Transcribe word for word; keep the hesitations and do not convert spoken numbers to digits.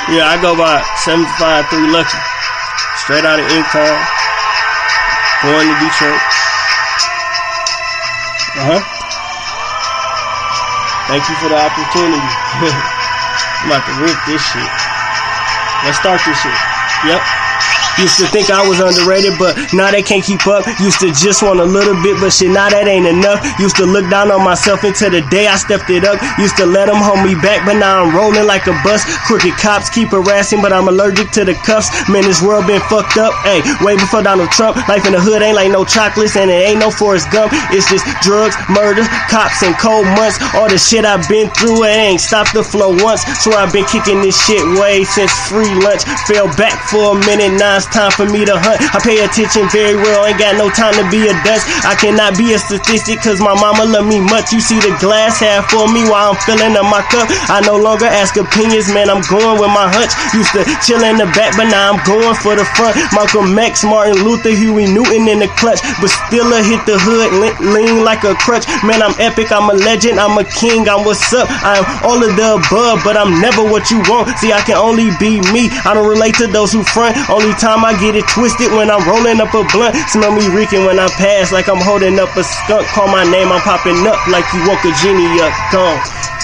Yeah, I go by seventy-five three Lucky. Straight out of Incon. Going to Detroit. Uh-huh. Thank you for the opportunity. I'm about to rip this shit. Let's start this shit. Yep. Used to think I was underrated, but now they can't keep up. Used to just want a little bit, but shit, now that ain't enough. Used to look down on myself until the day I stepped it up. Used to let them hold me back, but now I'm rolling like a bus. Crooked cops keep harassing, but I'm allergic to the cuffs. Man, this world been fucked up. Hey, way before Donald Trump. Life in the hood ain't like no chocolates, and it ain't no Forrest Gump. It's just drugs, murders, cops, and cold months. All the shit I've been through, it ain't stopped the flow once. So I've been kicking this shit way since free lunch. Fell back for a minute, now it's time for me to hunt. I pay attention very well, ain't got no time to be a dust. I cannot be a statistic, cause my mama love me much. You see the glass half for me while I'm filling up my cup. I no longer ask opinions, man, I'm going with my hunch. Used to chill in the back, but now I'm going for the front. Malcolm X, Martin Luther, Huey Newton in the clutch, but still I hit the hood, lean like a crutch. Man, I'm epic, I'm a legend, I'm a king, I'm what's up. I'm all of the above, but I'm never what you want. See, I can only be me, I don't relate to those who front. Only time I get it twisted when I'm rolling up a blunt. Smell me reeking when I pass like I'm holding up a skunk. Call my name, I'm popping up like you woke a genie up. Gone.